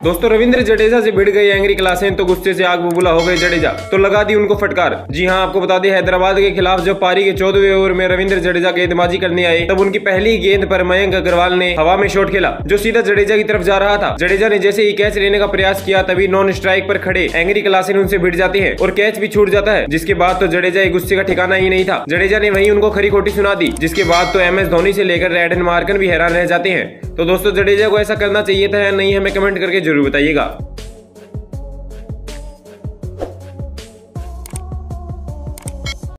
दोस्तों रविंद्र जडेजा से भिड़ गई एंग्री क्लासेन तो गुस्से से आग बबूला हो गए जडेजा, तो लगा दी उनको फटकार। जी हां, आपको बता दें हैदराबाद के खिलाफ जब पारी के 14वें ओवर में रविंद्र जडेजा गेंदबाजी करने आए तब उनकी पहली गेंद पर मयंक अग्रवाल ने हवा में शॉट खेला जो सीधा जडेजा की तरफ जा रहा था। जडेजा ने जैसे ही कैच लेने का प्रयास किया तभी नॉन स्ट्राइक पर खड़े एंग्री क्लासेन उनसे भिड़ जाते हैं और कैच भी छूट जाता है, जिसके बाद तो जडेजा गुस्से का ठिकाना ही नहीं था। जडेजा ने वहीं उनको खरी खोटी सुना दी, जिसके बाद तो MS धोनी से लेकर एडन मार्कन भी हैरान रह जाते हैं। तो दोस्तों जडेजा को ऐसा करना चाहिए था या नहीं, हमें कमेंट करके जरूर बताइएगा।